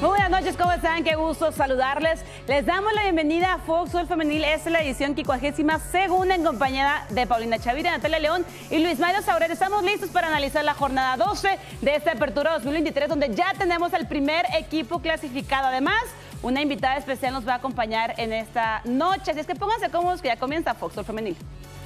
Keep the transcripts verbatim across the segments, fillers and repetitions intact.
Muy buenas noches, ¿cómo están? Qué gusto saludarles. Les damos la bienvenida a Fox Sol Femenil. Esta es la edición quincuagésima segunda en compañía de Paulina Chavira, Natalia León y Luis Mario Sauret. Estamos listos para analizar la jornada doce de esta apertura dos mil veintitrés, donde ya tenemos el primer equipo clasificado. Además, una invitada especial nos va a acompañar en esta noche. Así es que pónganse cómodos que ya comienza Fox Sol Femenil.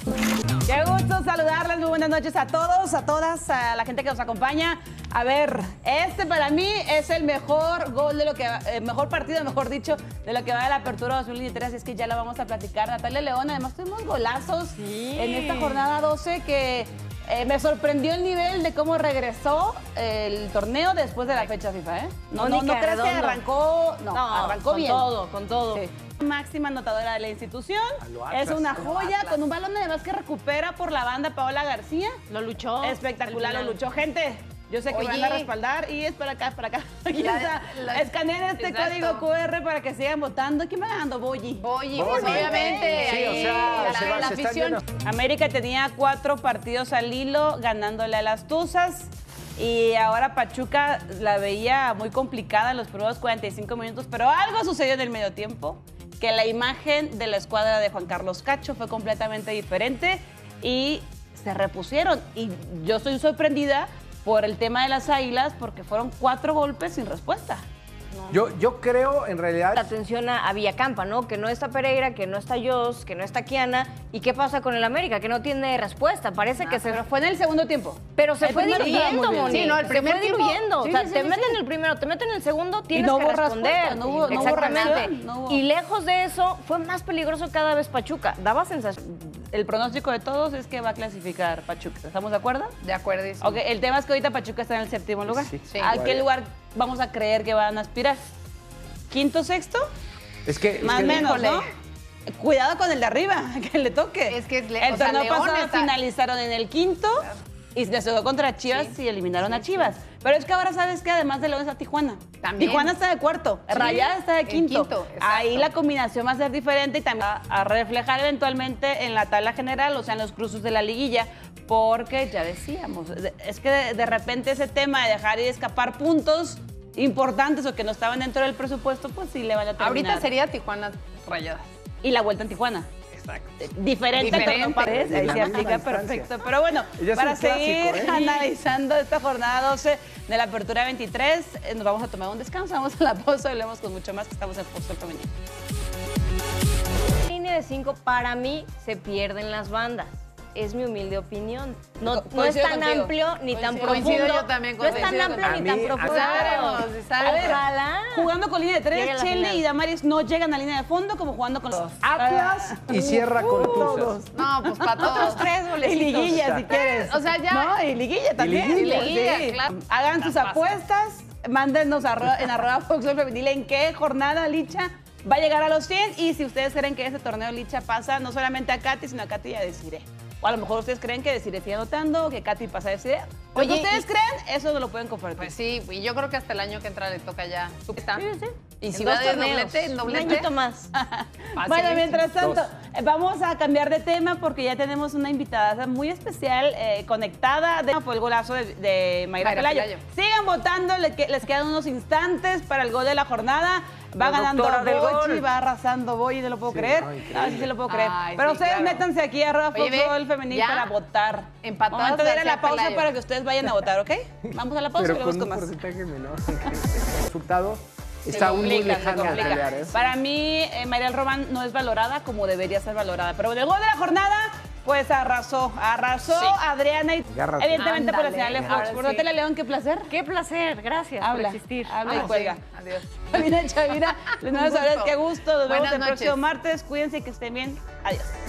Qué gusto saludarles, muy buenas noches a todos, a todas, a la gente que nos acompaña. A ver, este para mí es el mejor gol de lo que, eh, mejor partido, mejor dicho, de lo que va de la apertura dos mil veintitrés, así es que ya la vamos a platicar. Natalia León, además tuvimos golazos sí. en esta jornada doce que eh, me sorprendió el nivel de cómo regresó el torneo después de la fecha FIFA, ¿eh? No, no, no crees que arrancó, no, no arrancó con bien. Con todo, con todo. Sí. Máxima anotadora de la institución, es una joya con un balón además que recupera por la banda Paola García. Lo luchó. Espectacular, lo luchó. Gente, yo sé que Oye. van a respaldar y es para acá, para acá. Aquí La- está. la- Escaneen este Exacto. código cu erre para que sigan votando. ¿Quién va ganando? Boyi. Boyi, pues obviamente. Sí, o ahí, sea, la, se va- la se están afición. viendo. América tenía cuatro partidos al hilo ganándole a las Tuzas. Y ahora Pachuca la veía muy complicada en los primeros cuarenta y cinco minutos, pero algo sucedió en el medio tiempo, que la imagen de la escuadra de Juan Carlos Cacho fue completamente diferente y se repusieron. Y yo estoy sorprendida por el tema de las Águilas, porque fueron cuatro golpes sin respuesta. Yo, yo creo, en realidad... La atención a, a Villacampa, ¿no? Que no está Pereira, que no está Jos, que no está Kiana. ¿Y qué pasa con el América? Que no tiene respuesta. Parece Ah, que se... pero fue en el segundo tiempo. Pero se El fue primero estaba diluyendo, muy bien. Moni. Sí, no, el Se primer fue tiempo- diluyendo. sí, o sea, sí, te sí, meten sí. en el primero, te meten en el segundo, tienes no que hubo responder. respuesta, no hubo- no hubo Exactamente. reacción, no hubo. Y lejos de eso, fue más peligroso cada vez Pachuca. Daba sensación. El pronóstico de todos es que va a clasificar Pachuca. ¿Estamos de acuerdo? De acuerdísimo. Ok, el tema es que ahorita Pachuca está en el séptimo lugar. Sí, sí. ¿A qué lugar vamos a creer que van a aspirar? ¿Quinto, sexto? Es que... es Más o que- menos, híjole. ¿no? Cuidado con el de arriba, que le toque. Es que le- el o sea, torneo León pasado está- finalizaron en el quinto y les tocó contra Chivas Sí. y eliminaron a Chivas. Pero es que ahora sabes que además de León está Tijuana. También. Tijuana está de cuarto, Sí, Rayadas está de en quinto. quinto, exacto. Ahí la combinación va a ser diferente y también va a reflejar eventualmente en la tabla general, o sea, en los cruces de la liguilla, porque ya decíamos, es que de, de repente ese tema de dejar y escapar puntos importantes o que no estaban dentro del presupuesto, pues sí le van a terminar. Ahorita sería Tijuana Rayadas. Y la vuelta en Tijuana. Exacto. Diferente, Diferente. pero no parece. Ahí En la se misma aplica instancia. perfecto. Pero bueno, Ya es para un clásico, seguir ¿eh? analizando esta jornada doce de la apertura veintitrés, eh, nos vamos a tomar un descanso, vamos a la pausa y volvemos con mucho más, que estamos en Fox Sol Femenil. Línea de cinco, para mí, se pierden las bandas. Es mi humilde opinión. No, Co- no es coincido tan contigo. amplio ni tan Coincido. profundo. Coincido yo también, No es tan coincido amplio contigo. ni tan A mí, profundo. sabemos, sabemos. Ojalá. Jugando con línea de Llegue a tres, la Chele final. y Damaris no llegan a línea de fondo como jugando con los Atlas y cierra con Tuzas. No, pues para todos. Otros tres bolecitos. Y liguilla, si quieres. O sea, ya- No, y liguilla también. liguilla. Y liguilla, Sí. claro. Hagan sus Las apuestas, mándenos arroba- en arroba Fox Sol Femenil en qué jornada Licha va a llegar a los cien. Y si ustedes creen que ese torneo Licha pasa no solamente a Katy, sino a Katy y a Desiree. O a lo mejor ustedes creen que Desiree sigue anotando, o que Katy pasa a Desiree. Lo que Oye, ustedes y- creen, eso no lo pueden compartir. Pues sí, y yo creo que hasta el año que entra le toca ya. ¿Tú qué tal? Sí, sí. Y si En va dos de torneos. doblete, en Un doblete. añito más. Bueno, mientras tanto, Dos. eh, vamos a cambiar de tema porque ya tenemos una invitada muy especial eh, conectada. De, fue el golazo de, de Mayra, Mayra Pelayo. Pelayo. Sigan votando, le que- les quedan unos instantes para el gol de la jornada. Va La ganando doctora del Bochi, gol. va arrasando Boyi, no lo puedo Sí, creer. no, No, increíble. sí, sí lo puedo creer. Ay, Pero sí, ustedes claro. métanse aquí a arroba Oye, ve, Fútbol Femenil ya para votar. empatadas Momento de ir a la García pausa Pelayo. para que ustedes vayan a votar, ¿ok? Vamos a la pausa y Pero volvemos con con un más. porcentaje menor. El resultado está aún muy complica, se lejano de complica. pelear, ¿eh? Para mí, eh, Mariel Román no es valorada como debería ser valorada. Pero en el gol de la jornada, pues arrasó. Arrasó Sí. Adriana y Agárrate. evidentemente por la Ándale, señal de ahora Fox. Por sí. Natalia León, qué placer. Qué placer. Gracias Habla, por existir. habla y Ay, cuelga. sí, adiós. Paulina Chavira, les mando Un saber gusto. qué gusto. Nos vemos Buenas el próximo noches. martes. Cuídense y que estén bien. Adiós.